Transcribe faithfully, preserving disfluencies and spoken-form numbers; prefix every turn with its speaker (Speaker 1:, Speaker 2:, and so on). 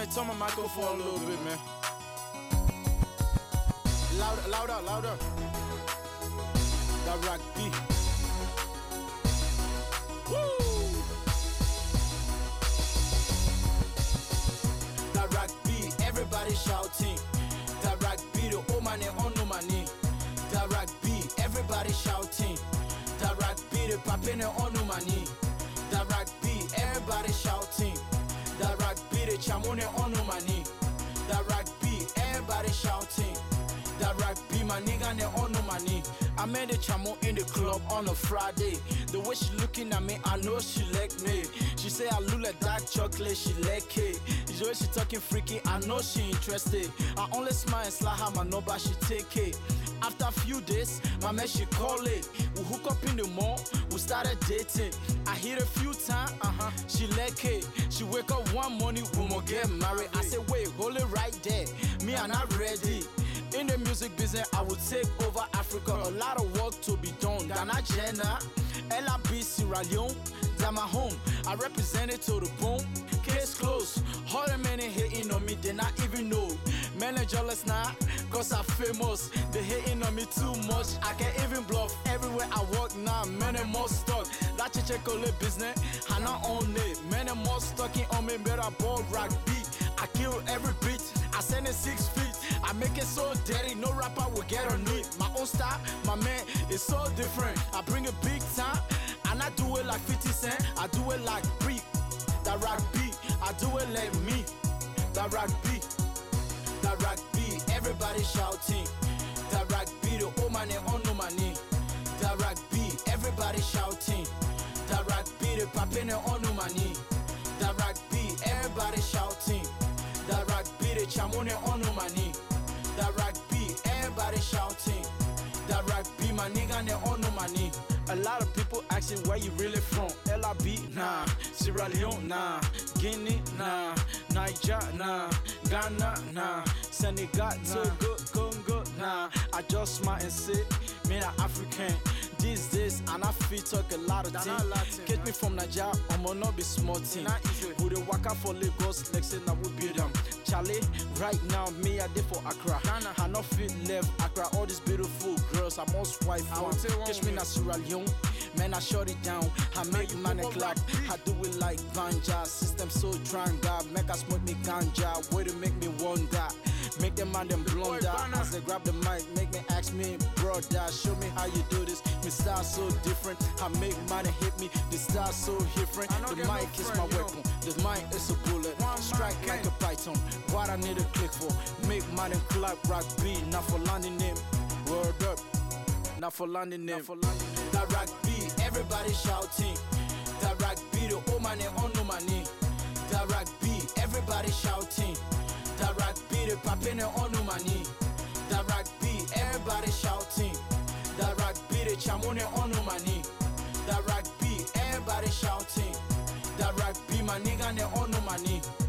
Speaker 1: me turn my microphone a little bit, man. Louder, louder, louder. That rock beat. Woo! That rock beat, everybody shouting. That rock beat, the old man and on no money. That rock beat, everybody shouting. That rock beat, the papa and on no money. That rock beat, everybody shouting. That rock beat, the chamon and on no money. That rock beat, everybody shouting. That rock beat, my nigga and on no money. I met a chamo in the club on a Friday. The way she looking at me, I know she like me. She say I look like dark chocolate, she like it. The way she talking freaky, I know she interested. I only smile and slide her my number, she take it. After a few days, my man she call it. We hook up in the mall, we started dating. I hit a few times, uh-huh, she like it. She wake up one morning, we gon' get married. I say wait, hold it right there, me I'm not ready. In the music business, I will take over Africa. A lot of work to be done. Ghana, Jenna, L A B, Sierra Leone, that's my home. I represent it to the bone. Case closed. All the men hating on me, they not even know. Men are jealous now, cause I'm famous. They hating on me too much. I can't even bluff. Everywhere I walk now, men are more stuck. That chiche call it business, I not own it. Men are more stuck on me, better ball rock beat. I kill every beat, I send it six feet. I make it so dirty, no rapper will get on it. My own style, my man, is so different. I bring it big time, and I do it like fifty cent. I do it like Break, that rock beat. I do it like me, that rock beat. That rock beat, everybody shouting. That rock beat, the old man and on no money. That rock beat, everybody shouting. That rock beat, the papa and on no money. That rock beat, everybody shouting. That rock beat, the chamon and on no money. That rock beat, everybody shouting. That rock beat, my nigga and on no money. A lot of people asking where you really from. L A B, nah. Sierra Leone, nah. Guinea, nah. Niger, nah. Ghana, nah. Senegal, Togo, Congo, nah. I just smile and say, me a African. These days, and I feel talk a lot of things. Get me from Nigeria, I'ma not be small thing. Who they walk out for Lagos, like say now we beat them. Charlie, right now, me I did for Accra. I not feel left Accra, all these beautiful girls, I must wife one. Catch me na Sierra Leone, man I shut it down. I make man a clap, I do it like ganja. System so tranga, make us smoke me ganja. Way to make me wonder, make them man them blunder. As they grab the mic, make me ask me, brother, show me how you do this. My style so different, I make money hit me. The style so different, the mic is my weapon, the mic is a bullet. Strike like a python, what I need a click for. Make money clap, rock beat, not for landing name. Word up, not for landing name. That rock beat, everybody shouting. That rock beat, the old man and on no money. That rock beat, everybody shouting. That rock beat, the papa and on no money. That rock beat, everybody shouting. That rock beat, the chamon and on no money. That rock beat, everybody shouting. That rock beat, my nigga and on no money.